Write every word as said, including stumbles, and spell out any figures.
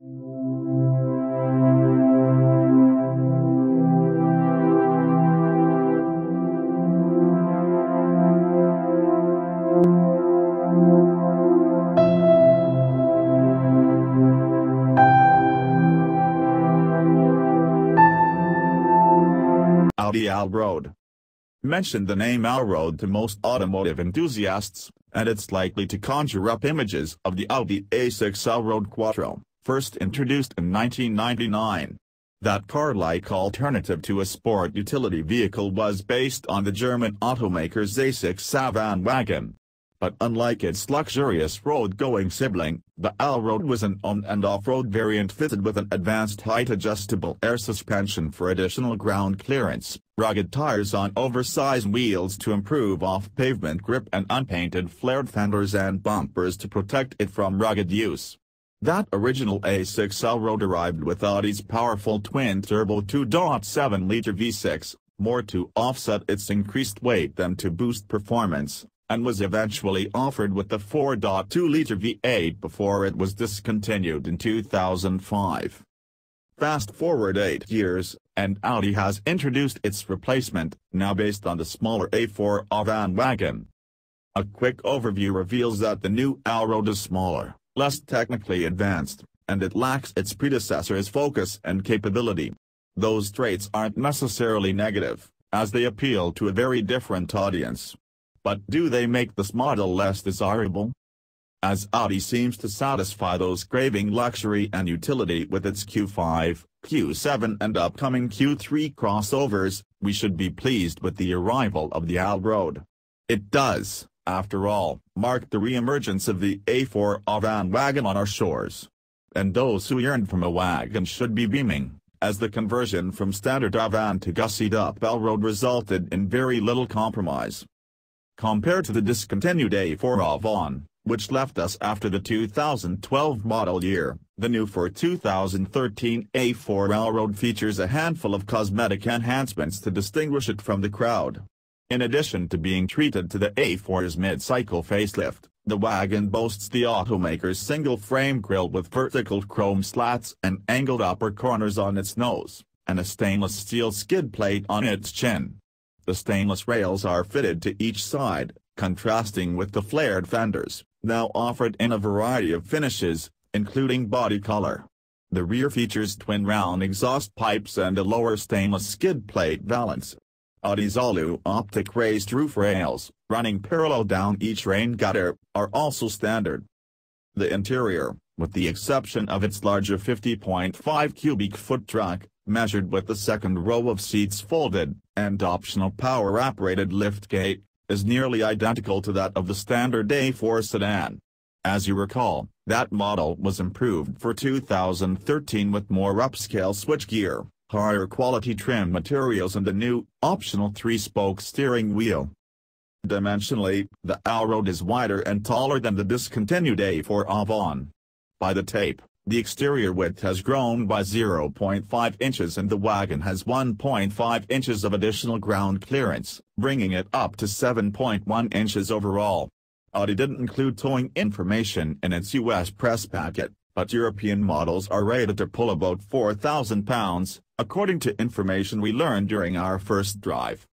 Audi Allroad. Mention the name Allroad to most automotive enthusiasts, and it's likely to conjure up images of the Audi A six Allroad Quattro, first introduced in nineteen ninety-nine. That car-like alternative to a sport utility vehicle was based on the German automaker's A six Savannah wagon. But unlike its luxurious road-going sibling, the Allroad was an on- and off-road variant fitted with an advanced height-adjustable air suspension for additional ground clearance, rugged tires on oversized wheels to improve off-pavement grip, and unpainted flared fenders and bumpers to protect it from rugged use. That original A six Allroad arrived with Audi's powerful twin-turbo two point seven liter V six, more to offset its increased weight than to boost performance, and was eventually offered with the four point two liter V eight before it was discontinued in two thousand five. Fast forward eight years, and Audi has introduced its replacement, now based on the smaller A four Avant wagon. A quick overview reveals that the new Allroad is smaller, less technically advanced, and it lacks its predecessor's focus and capability. Those traits aren't necessarily negative, as they appeal to a very different audience. But do they make this model less desirable? As Audi seems to satisfy those craving luxury and utility with its Q five, Q seven and upcoming Q three crossovers, we should be pleased with the arrival of the Allroad. It does, after all, mark the re-emergence of the A four Avant wagon on our shores. And those who yearn from a wagon should be beaming, as the conversion from standard Avant to gussied-up Allroad resulted in very little compromise. Compared to the discontinued A four Avant, which left us after the two thousand twelve model year, the new for two thousand thirteen A four Allroad features a handful of cosmetic enhancements to distinguish it from the crowd. In addition to being treated to the A four's mid-cycle facelift, the wagon boasts the automaker's single-frame grille with vertical chrome slats and angled upper corners on its nose, and a stainless steel skid plate on its chin. The stainless rails are fitted to each side, contrasting with the flared fenders, now offered in a variety of finishes, including body color. The rear features twin round exhaust pipes and a lower stainless skid plate valance. Audi's all-optic raised roof rails, running parallel down each rain gutter, are also standard. The interior, with the exception of its larger fifty point five cubic foot truck, measured with the second row of seats folded, and optional power-operated liftgate, is nearly identical to that of the standard A four sedan. As you recall, that model was improved for two thousand thirteen with more upscale switchgear, higher quality trim materials and a new, optional three-spoke steering wheel. Dimensionally, the Allroad is wider and taller than the discontinued A four Avant. By the tape, the exterior width has grown by zero point five inches and the wagon has one point five inches of additional ground clearance, bringing it up to seven point one inches overall. Audi didn't include towing information in its U S press packet, but European models are rated to pull about four thousand pounds, according to information we learned during our first drive.